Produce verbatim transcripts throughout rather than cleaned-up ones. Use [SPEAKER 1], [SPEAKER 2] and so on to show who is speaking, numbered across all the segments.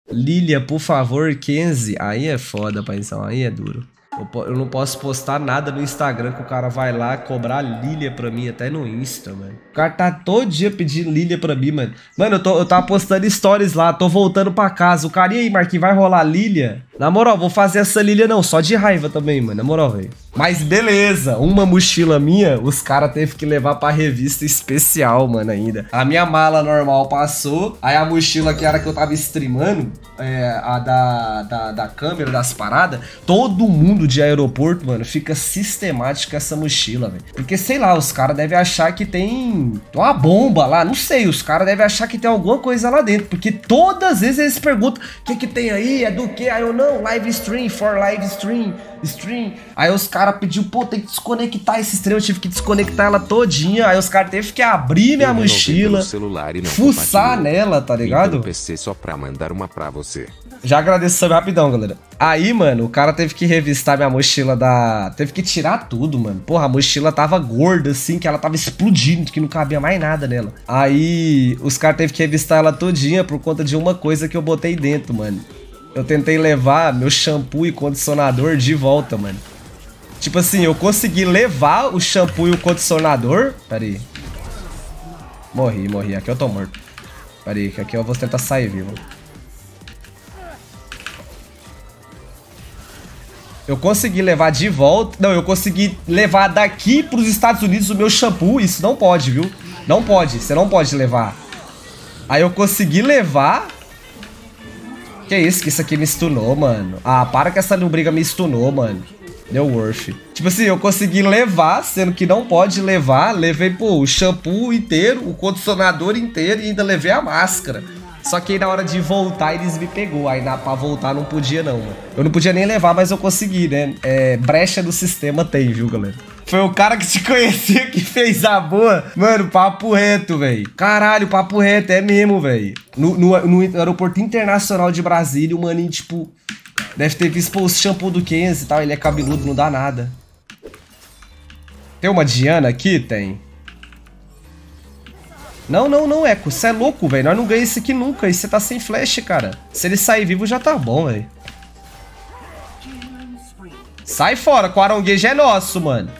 [SPEAKER 1] Lilia, por favor, Kenzie. Aí é foda, paizão. Aí é duro. Eu, eu não posso postar nada no Instagram que o cara vai lá cobrar Lilia pra mim, até no Insta, mano. O cara tá todo dia pedindo Lilia pra mim, mano. Mano, eu, tô, eu tava postando stories lá, tô voltando pra casa. O cara, e aí, Marquinhos, vai rolar Lilia? Na moral, vou fazer essa Lilia não, só de raiva também, mano. Na moral, velho. Mas beleza, uma mochila minha, os caras teve que levar pra revista especial, mano, ainda. A minha mala normal passou, aí a mochila que era que eu tava streamando, é, a da, da, da câmera, das paradas, todo mundo de aeroporto, mano, fica sistemático essa mochila, velho. Porque, sei lá, os caras devem achar que tem uma bomba lá, não sei, os caras devem achar que tem alguma coisa lá dentro, porque todas as vezes eles perguntam, o que que tem aí, é do que? Aí eu, não, live stream, for live stream, stream. Aí os caras pediu, pô, tem que desconectar esse stream, eu tive que desconectar ela todinha, aí os caras teve que abrir minha mochila, fuçar nela, tá ligado?
[SPEAKER 2] No P C só pra mandar uma pra você.
[SPEAKER 1] Já agradeço sobre rapidão, galera. Aí, mano, o cara teve que revistar minha mochila da... Teve que tirar tudo, mano. Porra, a mochila tava gorda, assim, que ela tava explodindo, que não cabia mais nada nela. Aí, os caras teve que revistar ela todinha por conta de uma coisa que eu botei dentro, mano. Eu tentei levar meu shampoo e condicionador de volta, mano. Tipo assim, eu consegui levar o shampoo e o condicionador... Pera aí. Morri, morri. Aqui eu tô morto. Pera aí, que aqui eu vou tentar sair vivo. Eu consegui levar de volta... Não, eu consegui levar daqui pros Estados Unidos o meu shampoo. Isso não pode, viu? Não pode, você não pode levar. Aí eu consegui levar... Que isso, que isso aqui me stunou, mano. Ah, para que essa lubriga me stunou, mano. Deu worth. Tipo assim, eu consegui levar, sendo que não pode levar. Levei, pô, o shampoo inteiro, o condicionador inteiro e ainda levei a máscara. Só que aí na hora de voltar eles me pegou. Aí na, pra voltar não podia não, mano. Eu não podia nem levar, mas eu consegui, né? É, brecha do sistema tem, viu, galera? Foi o cara que te conhecia que fez a boa. Mano, papo reto, velho. Caralho, papo reto, é mesmo, velho. No, no, no aeroporto internacional de Brasília, o maninho, tipo... Deve ter visto, pô, o shampoo do Kenzie e tal. Ele é cabeludo, não dá nada. Tem uma Diana aqui? Tem. Não, não, não, Eco. Você é louco, velho. Nós não ganhamos isso aqui nunca. E você tá sem flash, cara. Se ele sair vivo, já tá bom, velho. Sai fora. O caranguejo é nosso, mano.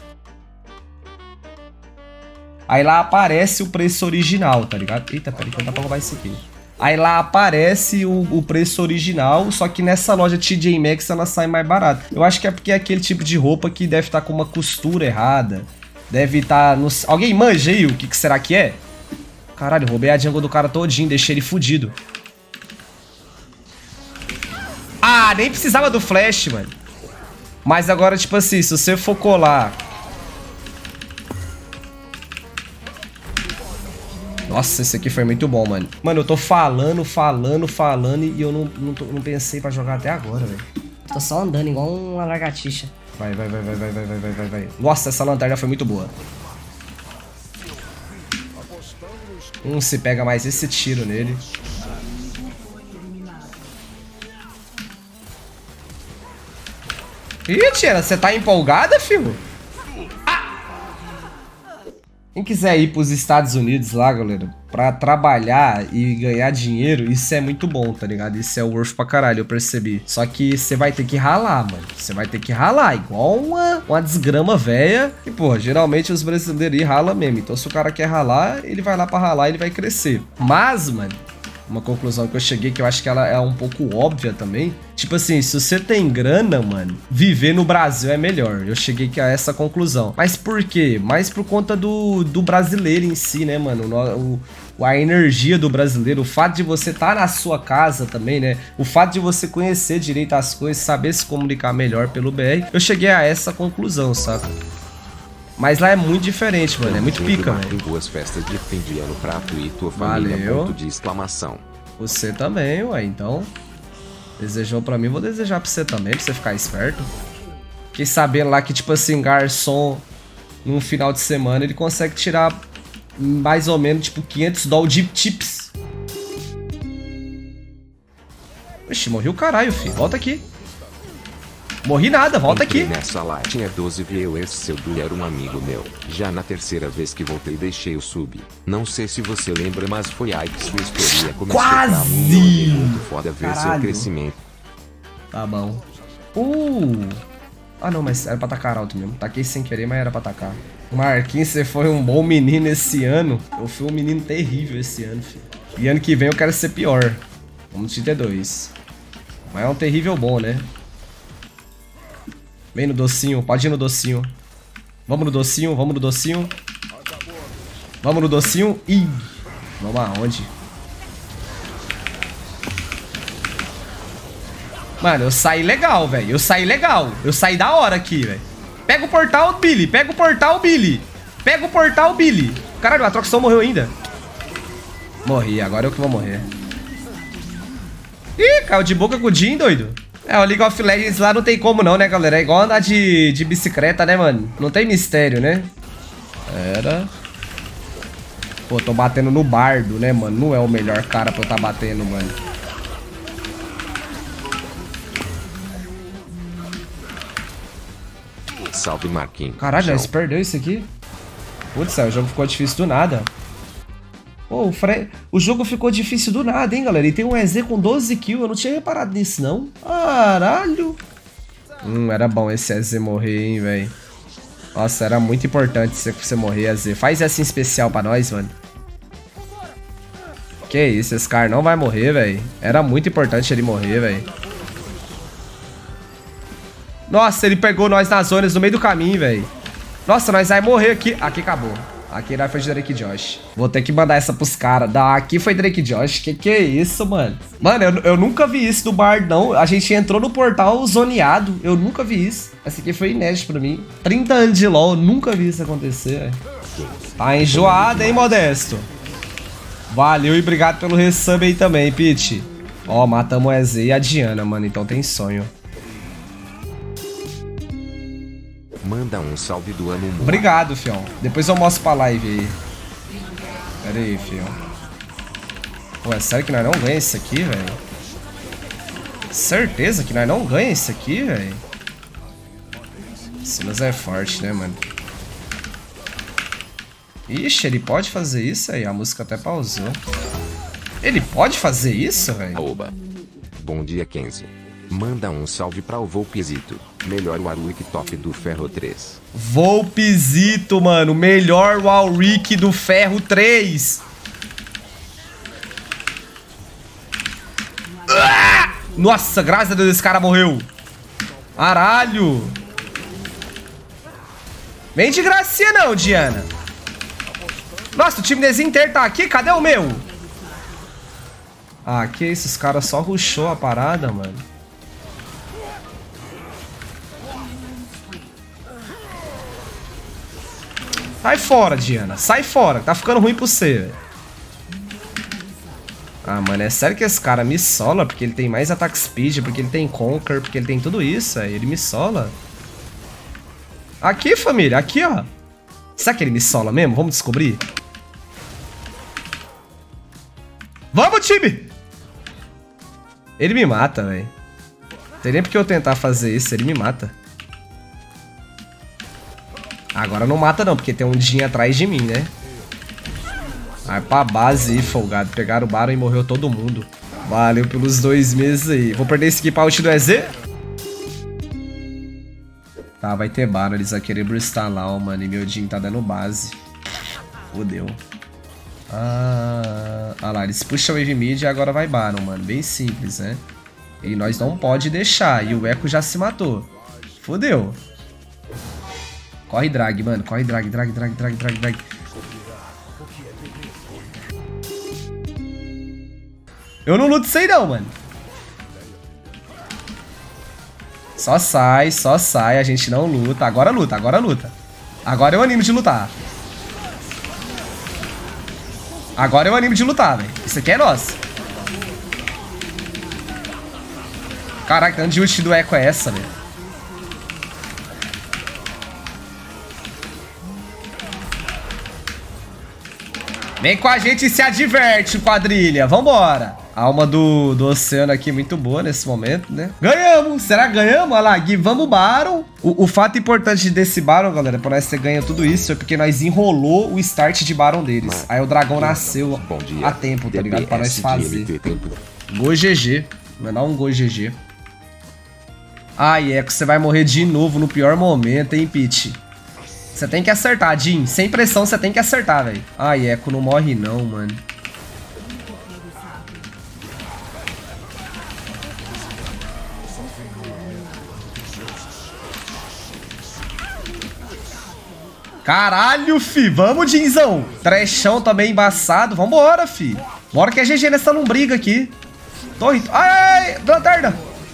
[SPEAKER 1] Aí lá aparece o preço original, tá ligado? Eita, peraí que não dá pra roubar isso aqui. Aí lá aparece o, o preço original, só que nessa loja T J Maxx ela sai mais barata. Eu acho que é porque é aquele tipo de roupa que deve estar com uma costura errada. Deve estar no... Alguém manja aí o que, que será que é? Caralho, roubei a jungle do cara todinho, deixei ele fudido. Ah, nem precisava do flash, mano. Mas agora, tipo assim, se você for colar... Nossa, esse aqui foi muito bom, mano. Mano, eu tô falando, falando, falando e eu não, não, tô, não pensei pra jogar até agora, velho.
[SPEAKER 3] Tô só andando igual uma lagartixa.
[SPEAKER 1] Vai, vai, vai, vai, vai, vai, vai, vai, vai. Nossa, essa lanterna foi muito boa. Hum, se pega mais esse tiro nele. Ih, tia, você tá empolgada, filho? Quem quiser ir pros Estados Unidos lá, galera, pra trabalhar e ganhar dinheiro, isso é muito bom, tá ligado? Isso é worth pra caralho, eu percebi. Só que você vai ter que ralar, mano. Você vai ter que ralar, igual uma, uma desgrama velha. E, pô, geralmente os brasileiros ralam mesmo. Então, se o cara quer ralar, ele vai lá pra ralar e ele vai crescer. Mas, mano... Uma conclusão que eu cheguei, que eu acho que ela é um pouco óbvia também. Tipo assim, se você tem grana, mano, viver no Brasil é melhor. Eu cheguei a essa conclusão. Mas por quê? Mais por conta do, do brasileiro em si, né, mano? O, o, a energia do brasileiro. O fato de você estar na sua casa também, né? O fato de você conhecer direito as coisas, saber se comunicar melhor pelo B R. Eu cheguei a essa conclusão, saca? Mas lá é muito diferente, mano. É muito pica, velho.
[SPEAKER 2] Boas festas de fim de ano pra tu e tua família.
[SPEAKER 1] Valeu.
[SPEAKER 2] Ponto de exclamação.
[SPEAKER 1] Você também, ué. Então, desejou pra mim, vou desejar pra você também, pra você ficar esperto. Fiquei sabendo lá que, tipo assim, garçom, num final de semana, ele consegue tirar mais ou menos, tipo, quinhentos dólares de tips. Oxi, morri o caralho, filho. Volta aqui. Morri nada, volta
[SPEAKER 2] Entrei
[SPEAKER 1] aqui.
[SPEAKER 2] Nessa lá tinha doze viu esse seu Du era um amigo meu. Já na terceira vez que voltei deixei o sub. Não sei se você lembra, mas foi aí que sua história começou.
[SPEAKER 1] Quase!
[SPEAKER 2] Pra mim, e é muito foda ver seu
[SPEAKER 1] Caralho.
[SPEAKER 2] crescimento.
[SPEAKER 1] Tá bom. Uh! Ah não, mas era pra atacar alto mesmo. Taquei sem querer, mas era pra atacar. Marquinhos, você foi um bom menino esse ano. Eu fui um menino terrível esse ano, filho. E ano que vem eu quero ser pior. Vamos de T dois. Mas é um terrível bom, né? Vem no docinho, pode ir no docinho. Vamos no docinho, vamos no docinho. Vamos no docinho. Ih! Vamos aonde? Mano, eu saí legal, velho. Eu saí legal. Eu saí da hora aqui, velho. Pega o portal, Billy. Pega o portal, Billy. Pega o portal, Billy. Caralho, a Atroxão morreu ainda. Morri, agora eu que vou morrer. Ih, caiu de boca com o Jin, doido. É, o League of Legends lá não tem como não, né, galera? É igual andar de, de bicicleta, né, mano? Não tem mistério, né? Era... Pô, tô batendo no bardo, né, mano? Não é o melhor cara pra eu tá batendo, mano.
[SPEAKER 2] Salve, Marquinhos.
[SPEAKER 1] Caralho, nós perdeu isso aqui? Putz, o jogo ficou difícil do nada. Pô, o, Fre... o jogo ficou difícil do nada, hein, galera? E tem um E Z com doze kills. Eu não tinha reparado nisso, não. Caralho. Hum, era bom esse E Z morrer, hein, velho. Nossa, era muito importante você morrer, E Z. Faz essa em especial pra nós, mano. Que isso, esse cara não vai morrer, velho. Era muito importante ele morrer, velho. Nossa, ele pegou nós nas zonas no meio do caminho, velho. Nossa, nós vai morrer aqui. Aqui acabou. Aqui nós foi de Drake Josh. Vou ter que mandar essa pros caras. Aqui foi Drake Josh. Que que é isso, mano? Mano, eu, eu nunca vi isso do Bard, não. A gente entrou no portal zoneado. Eu nunca vi isso. Essa aqui foi inédito pra mim. trinta anos de LoL. Eu nunca vi isso acontecer. Tá enjoado, hein, Modesto? Valeu e obrigado pelo resub aí também, Pete. Ó, matamos o E Z e a Diana, mano. Então tem sonho.
[SPEAKER 2] Manda um salve do ano.
[SPEAKER 1] Obrigado, fião. Depois eu mostro pra live aí. Pera aí, fião. Pô, é sério que nós não ganhamos isso aqui, velho? Certeza que nós não ganhamos isso aqui, velho? Silas é forte, né, mano? Ixi, ele pode fazer isso aí. A música até pausou. Ele pode fazer isso, velho?
[SPEAKER 2] Oba. Bom dia, Kenzie. Manda um salve pra o Volpezito. Melhor Warwick top do Ferro três.
[SPEAKER 1] Volpezito, mano. Melhor Warwick do Ferro três. Ah! Nossa, graças a Deus esse cara morreu. Caralho. Vem de gracinha não, Diana. Nossa, o time desse inteiro tá aqui. Cadê o meu? Ah, que isso. Os caras só rushou a parada, mano. Sai fora, Diana. Sai fora. Tá ficando ruim pra você, velho. Ah, mano, é sério que esse cara me sola? Porque ele tem mais attack speed, porque ele tem conquer, porque ele tem tudo isso, aí ele me sola. Aqui, família. Aqui, ó. Será que ele me sola mesmo? Vamos descobrir. Vamos, time! Ele me mata, velho. Tem nem porque eu tentar fazer isso, ele me mata. Agora não mata não, porque tem um Jin atrás de mim, né? Vai pra base aí, folgado. Pegaram o Baron e morreu todo mundo. Valeu pelos dois meses aí. Vou perder esse aqui pra ult do E Z? Tá, vai ter Baron. Eles vão querer burstar lá, ó, mano. E meu Jin tá dando base. Fodeu. Ah, ah lá, eles puxam o Wave Mid e agora vai Baron, mano. Bem simples, né? E nós não pode deixar. E o Echo já se matou. Fodeu. Corre drag, mano. Corre drag, drag, drag, drag, drag, drag. Eu não luto isso aí não, mano. Só sai, só sai. A gente não luta. Agora luta, agora luta. Agora eu animo de lutar. Agora eu animo de lutar, velho. Isso aqui é nosso. Caraca, tanto de ult do Echo é essa, velho? Vem com a gente e se adverte, quadrilha. Vambora. A alma do, do oceano aqui muito boa nesse momento, né? Ganhamos! Será que ganhamos? Olha lá, Gui, vamos Baron. O, o fato importante desse Baron, galera, pra nós ter ganho tudo isso, é porque nós enrolou o start de Baron deles. Aí o dragão nasceu a tempo, tá ligado? Pra nós fazer. Gol G G. Vai dar um gol G G. Ai, Eco, você vai morrer de novo no pior momento, hein, Pete? Você tem que acertar, Jin. Sem pressão, você tem que acertar, velho. Ai, Eco, não morre não, mano. Caralho, fi. Vamos, Jinzão. Trechão também embaçado. Vambora, fi. Bora que é G G nessa lombriga aqui. Torre. Ai, lanterna.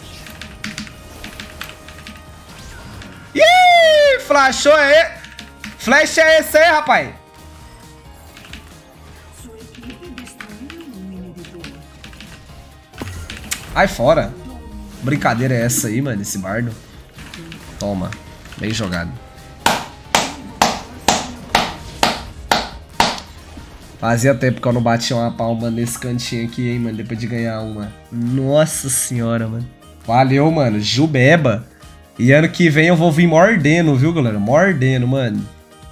[SPEAKER 1] Ih, flashou aí. Flash é esse aí, rapaz. Ai, fora. Brincadeira é essa aí, mano, esse bardo. Toma. Bem jogado. Fazia tempo que eu não batia uma palma nesse cantinho aqui, hein, mano, depois de ganhar uma. Nossa senhora, mano. Valeu, mano. Jubeba. E ano que vem eu vou vir mordendo, viu, galera? Mordendo, mano.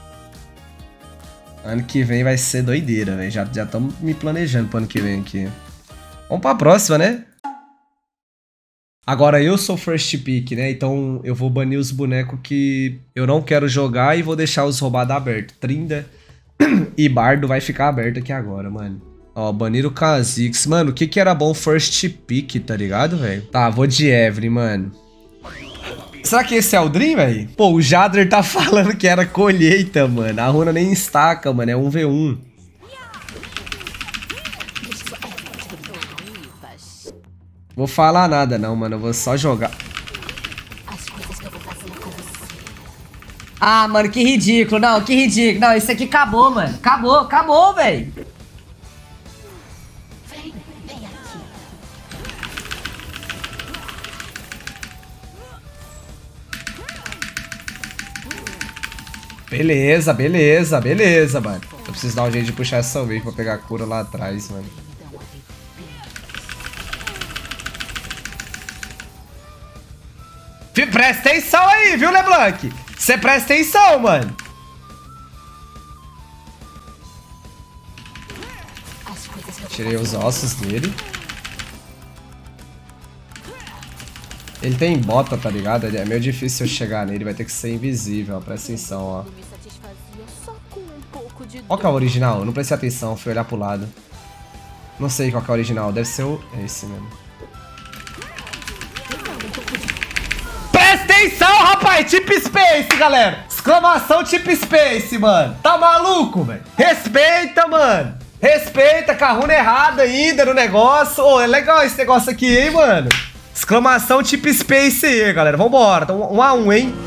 [SPEAKER 1] Ano que vem vai ser doideira, velho. Já estamos me planejando pro ano que vem aqui. Vamos pra próxima, né? Agora eu sou first pick, né? Então eu vou banir os bonecos que eu não quero jogar e vou deixar os roubados abertos. Trinda e Bardo vai ficar aberto aqui agora, mano. Ó, banir o Kha'Zix. Mano, o que que era bom first pick, tá ligado, velho? Tá, vou de Evelyn, mano. Será que esse é o Dream, velho? Pô, o Jadler tá falando que era colheita, mano. A runa nem estaca, mano. É um v um. Vou falar nada, não, mano. Eu vou só jogar.
[SPEAKER 3] Ah, mano, que ridículo. Não, que ridículo. Não, isso aqui acabou, mano. Acabou, acabou, velho.
[SPEAKER 1] Beleza, beleza, beleza, mano. Eu preciso dar um jeito de puxar essa wave pra pegar a cura lá atrás, mano. Fih, presta atenção aí, viu, LeBlanc? Você presta atenção, mano. Tirei os ossos dele. Ele tem bota, tá ligado? É meio difícil eu chegar nele, vai ter que ser invisível, ó. Presta atenção, ó. Qual que é o original? Eu não prestei atenção, fui olhar pro lado. Não sei qual que é o original, deve ser o... É esse mesmo. Presta atenção, rapaz! Tip Space, galera! Exclamação Tip Space, mano! Tá maluco, velho? Respeita, mano! Respeita, com a runa errada ainda no negócio. Ô, oh, é legal esse negócio aqui, hein, mano? Exclamação Tip Space aí, galera. Vambora. Então, um a um, hein?